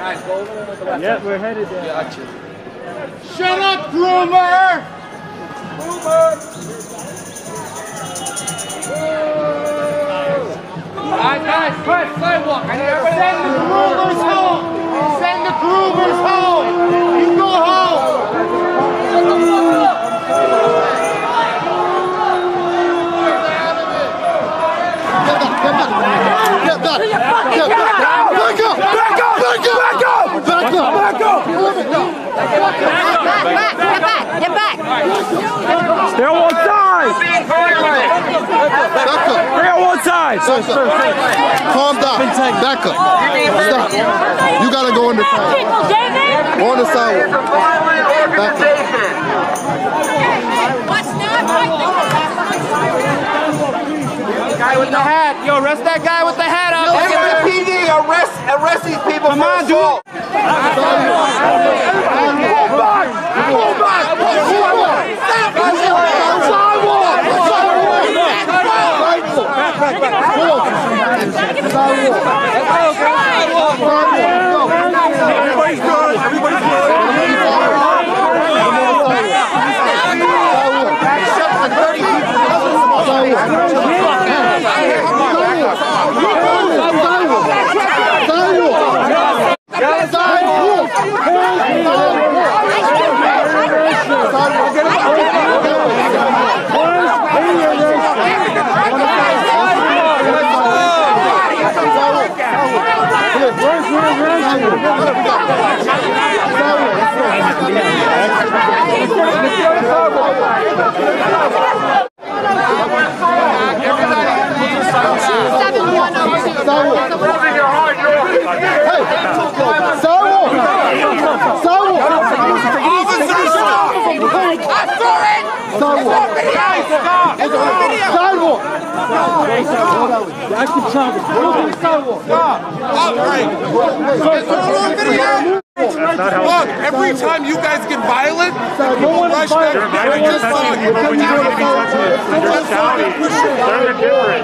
Guys, go over there with the left. Yeah, we're headed there. Gotcha. Shut up, groomer! Groomer! Guys, quick, sidewalk. I need everybody. Send the groomers home! Send the groomers home! You go home! Get back! Get back! Get back! Back up! Back up! Back up! Back up! Back up! Back up! Get back! Stay on one side! Back up! Stay on one side! Calm down. Back up. Stop. You gotta go on the side. Go on the sidewalk. Back up. What's not right? Guy with the hat. Yo, arrest that guy with the hat up. PD, arrest these people. Come on, dude. Everybody's good. Everybody's good. Look, every time you guys get violent, people rush back. I just saw you. They're different.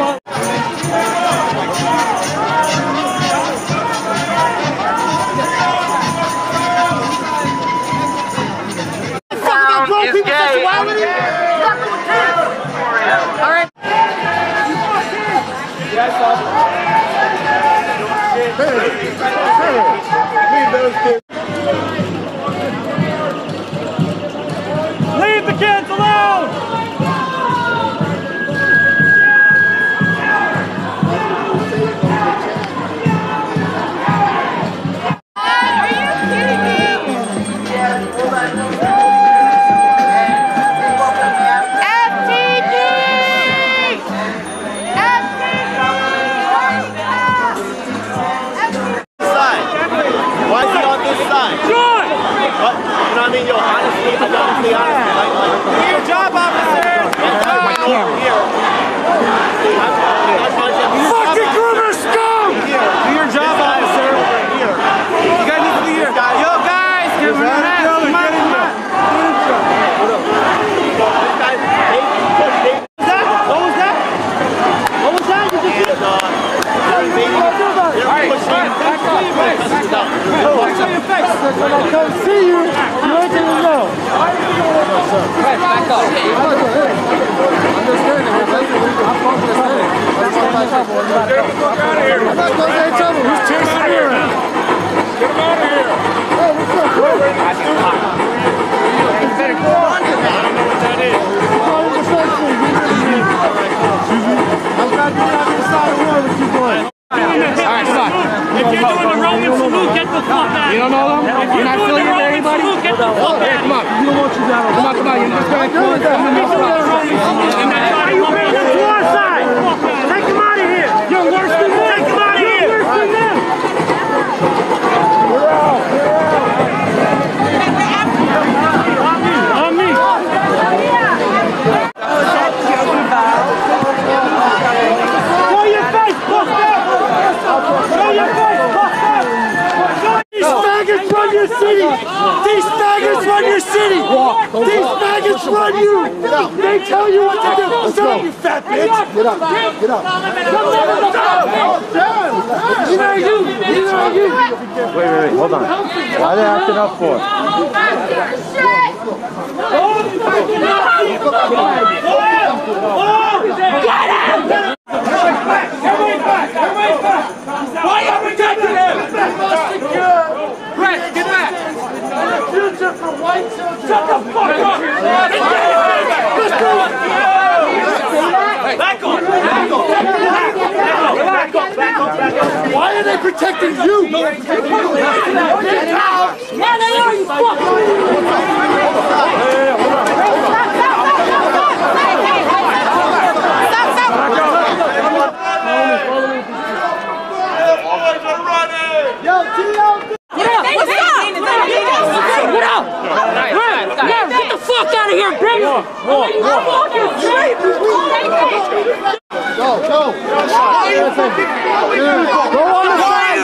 Leave the kids alone! When I come see you, you ain't gonna know. Back up. Who's chasing me around? Get him out of here. Hey, what's up, bro? I don't know what that is. I'm glad you're not inside the war with you boys. Alright, come on. If you're doing the Roman salute, get the fuck out. You don't know them? You're not affiliated with anybody? Get the fuck out. Hey, come on. You don't want you down. Come on, come on. You're just going to come You bring them to our side. Take them out of here. You're worse than them. Take them out of here. You're worse than them. We're out. On me. Show your face, puff up. Show your face, puff up. These faggots run your city. These faggots run your city. These faggots run you. They tell you what to do. Shut up, you fat bitch. Get up. Get up. Neither are you. Neither are you. Wait, hold on. Why are they acting up for? Everybody back! Why are you protecting him? Brett, get back! Future for white children! Shut the fuck up! Back on! Why are they protecting you? Man, they are, you fuck! Get the fuck out of here, bring him! I'm walking straight! Go! Go on the side!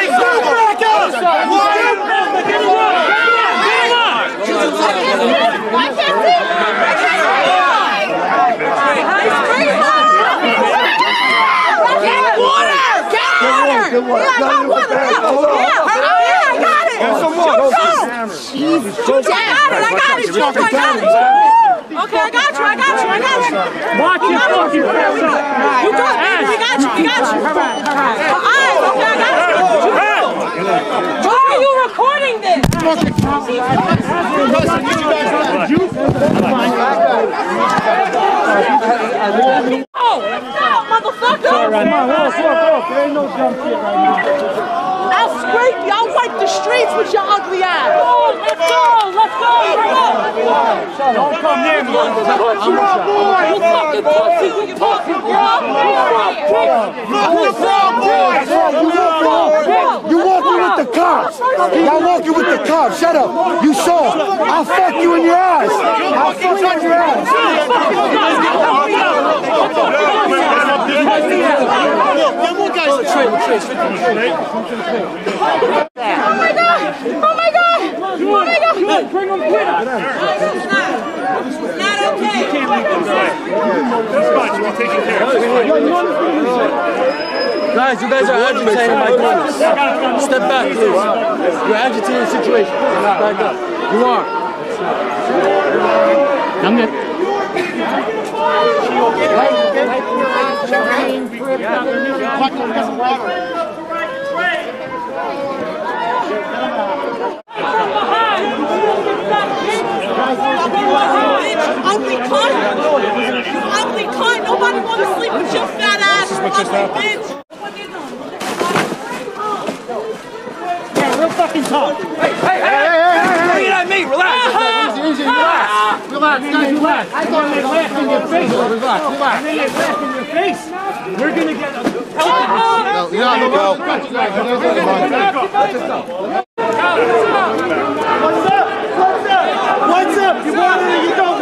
Okay, I got you. Watch your fucking face up. You got me. We got you. Alright, okay, I got you. Why are you recording this? Oh, motherfucker! There ain't no dumb shit right now. I'll scrape you. I'll wipe the streets with your ugly ass. Oh, let's go. Don't come near me. You fucking pussy. You fucking You walking with the cops. Y'all walking with the cops. Shut up. You saw. I'll fuck you in your ass. I'll fuck you in your ass. Bring them with us. Not okay. That's fine, we're taking care of it. Guys, you guys are agitating my goodness. Step back, please. You're agitating the situation. Back up. You are. Come here. Ugly cunt! You ugly cunt! Nobody wants to sleep with your fat ass, ugly bitch! Yeah, real fucking tough. Hey! Bring it at me! Relax! Easy, relax! Relax, guys, relax! I thought they laughed in your face. Relax. And then they laughed in your face. We're gonna get a... What's up? You want it or you don't